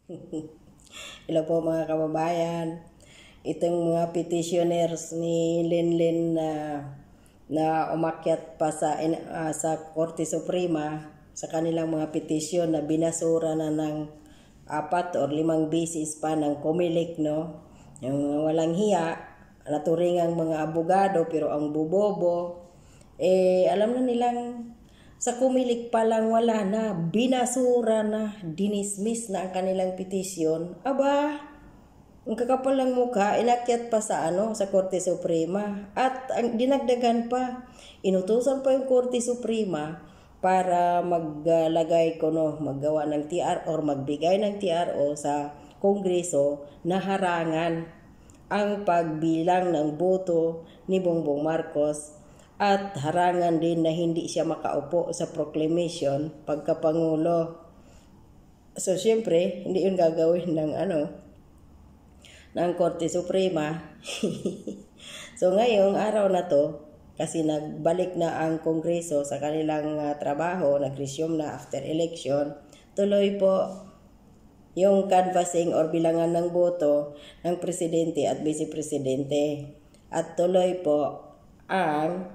Hello po mga kababayan. Itong mga petitioners ni Linlin na umakyat pa sa Korte Suprema sa kanilang mga petisyon na binasura na ng 4 o 5 beses pa ng Comelec, no? Yung walang hiya, naturingang mga abogado pero ang bubobo, alam na nilang sa Comelec pa lang wala na, binasura na, dinismiss na ang kanilang petisyon. Aba, ang kakapal ng mukha, inakyat pa sa sa Korte Suprema. At ang dinagdagan pa, inutusan pa yung Korte Suprema para maggawa ng TR or magbigay ng TRO sa Kongreso na harangan ang pagbilang ng boto ni Bongbong Marcos at harangan din na hindi siya makaupo sa proclamation pagkapangulo. So, syempre, hindi yun gagawin ng Korte Suprema. So, ngayong araw na to, kasi nagbalik na ang Kongreso sa kanilang trabaho, nag-resume na after election, tuloy po yung canvassing or bilangan ng boto ng presidente at vice-presidente. At tuloy po ang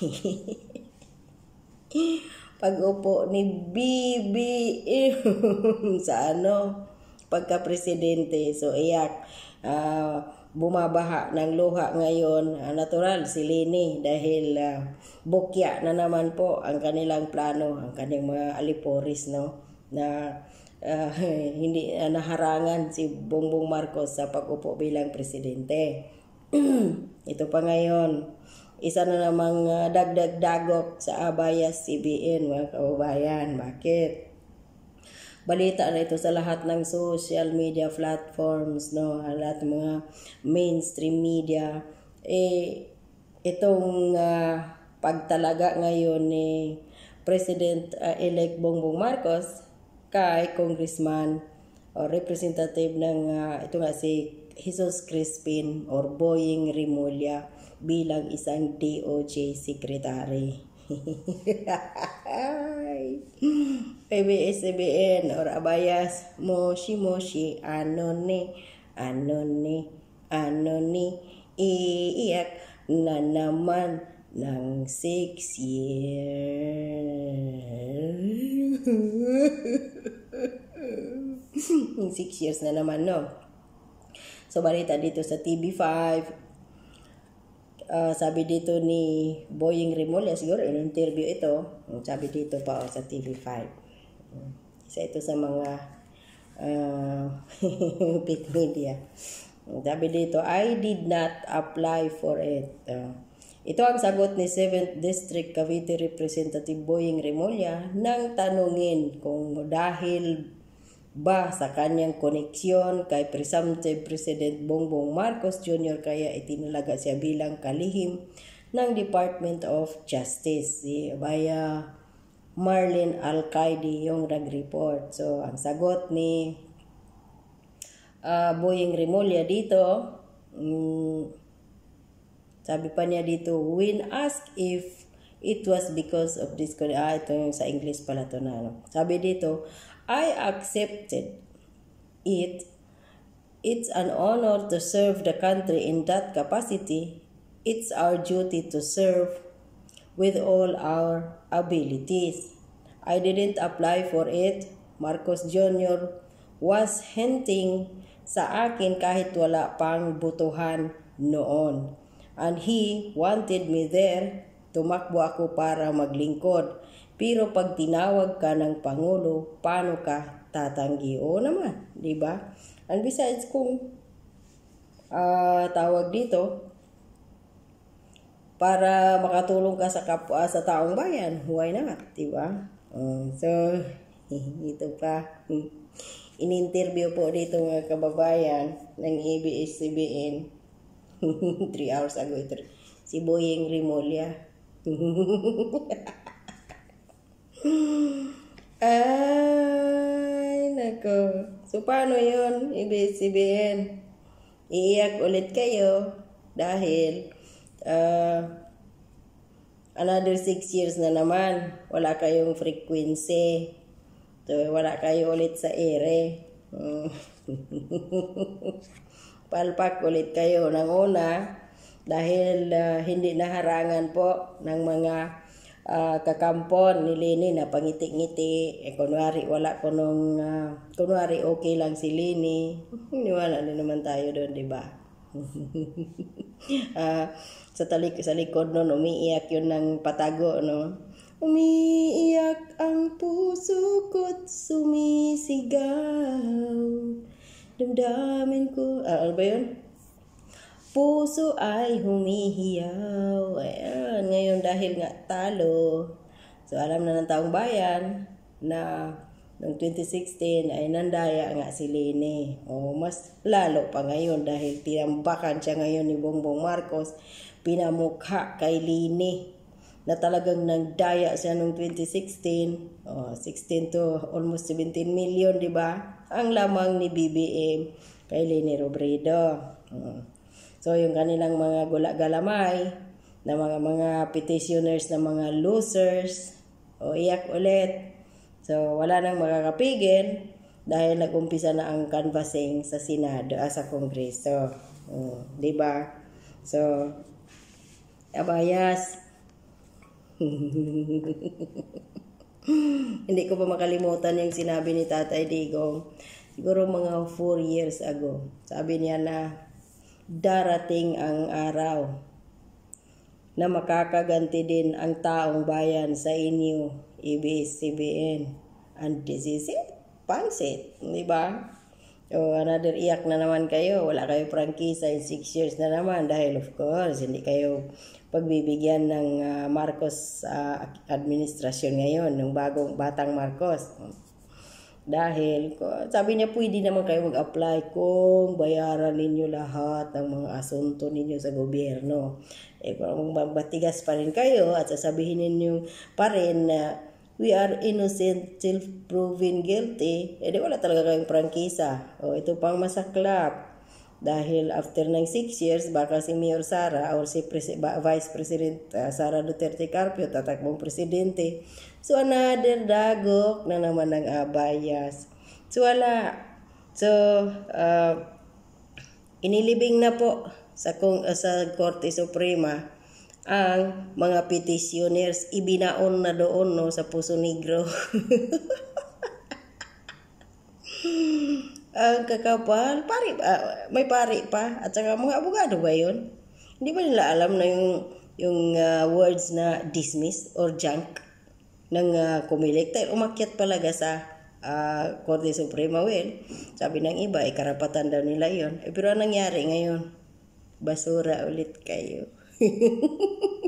pag-upo ni BBM sa pagka-presidente. So, iyak, bumabaha ng luha ngayon. Natural, si Lini dahil bukya na naman po ang kanilang plano, ang kanilang mga aliporis, no? Na hindi naharangan si Bongbong Marcos sa pag-upo bilang presidente. Ito pa ngayon, isa na namang dagdag-dagok sa abias CBN, mga kababayan. Bakit? Balita na ito sa lahat ng social media platforms, no? Lahat ng mga mainstream media. Itong pagtalaga ngayon ni President-elect Bongbong Marcos kay Congressman o representative ng ito nga si Jesus Crispin or Boying Rimulya bilang isang DOJ secretary. PBS-CBN or abayas, moshi-moshi, ano ni, iiyak na naman ng 6 years. 6 years na naman, no? So, balita dito sa TV5, sabi dito ni Boying Rimulya, siguro in-interview ito, sabi dito pa sa TV5. Isa ito sa mga big media. Sabi dito, I did not apply for it. Ito ang sagot ni 7th District Cavite Representative Boying Rimulya nang tanungin kung dahil ba sa kanyang koneksyon kay presumptive President Bongbong Marcos Jr. kaya itinalaga siya bilang kalihim ng Department of Justice. Si Abaya Marlene Alcaide yung nag-report. So, ang sagot ni Boying Rimulya dito, sabi pa niya dito, when asked if it was because of this, ito yung sa English pala to na. Sabi dito, I accepted it. It's an honor to serve the country in that capacity. It's our duty to serve with all our abilities. I didn't apply for it. Marcos Jr. was hinting sa akin kahit wala pang butuhan noon. And he wanted me there. Tumakbo ako para maglingkod. Pero pag tinawag ka ng Pangulo, paano ka tatanggi? Oo naman, di ba? And besides, kung tawag dito, para makatulong ka sa kapwa, sa taong bayan, why not, di ba? So, ito pa. In-interview po dito mga kababayan ng ABS-CBN 3 hours ago ito. Si Boying Rimulya. Ay, nako. So, paano yun? ABS-CBN. Iiyak ulit kayo dahil another 6 years na naman. Wala kayong frequency. So, wala kayo ulit sa ere. Mm. Palpak ulit kayo ng una dahil hindi naharangan po ng mga kakampon ni Lini na pangiti-ngiti. Kunwari wala ko nung, kunwari okay lang si Lini. Niwala na naman tayo doon, di ba? Sa likod nun, umiiyak yun ng patago, no? Umiiyak ang puso ko't sumisigaw. Damdamin ko, ano ba yun? Puso ay humihiyaw. Ayan, ngayon dahil nga talo, so alam na ng taong bayan na noong 2016 ay nandaya nga si Lini. O mas lalo pa ngayon dahil tinambakan siya ngayon ni Bongbong Marcos, pinamukha kay Lini na talagang nagdaya siya noong 2016, 16 to almost 17 million, di ba? Ang lamang ni BBM kay Lini Robredo. So yung kanilang mga gula-galamay na mga petitioners na mga losers, iyak ulit. So wala nang makakapigil dahil nag-umpisa na ang canvassing sa Senado, sa Kongreso. Di ba? So abias. Hindi ko pa makalimutan yung sinabi ni Tatay Digong. Siguro mga 4 years ago. Sabi niya na darating ang araw na makakaganti din ang taong bayan sa inyo, ABS-CBN. And this is it. Pansit. Di ba? So, another iyak na naman kayo. Wala kayo prangkisa in 6 years na naman dahil of course, hindi kayo pagbibigyan ng Marcos administrasyon ngayon, ng batang Marcos. Dahil, sabi niya, pwede naman kayo mag-apply kung bayaran ninyo lahat ng mga asunto ninyo sa gobyerno. Kung matigas pa rin kayo at sasabihin ninyo pa rin na we are innocent till proven guilty, di wala talaga kayong prangkisa. Ito pang masaklap. Dahil after ng 6 years, baka si Mayor Sara or si Vice President Sara Duterte Carpio tatakbong presidente. So another dagok na naman ng abias. So wala. So inilibing na po sa Korte Suprema ang mga petitioners, ibinaon na doon, no, sa Puso Negro. Ang kakapal, may pari pa, at saka mga abogado ba yun? Hindi ba nila alam na yung words na dismiss or junk ng kumilik? Dahil umakyat palaga sa Korte Suprema. Well, sabi ng iba, karapatan daw nila yun. Pero anong nangyari ngayon? Basura ulit kayo.